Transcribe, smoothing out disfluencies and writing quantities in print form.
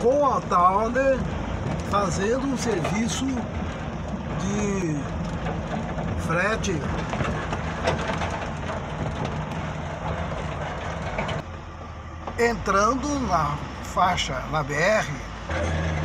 com a Towner fazendo um serviço de frete entrando na faixa, na BR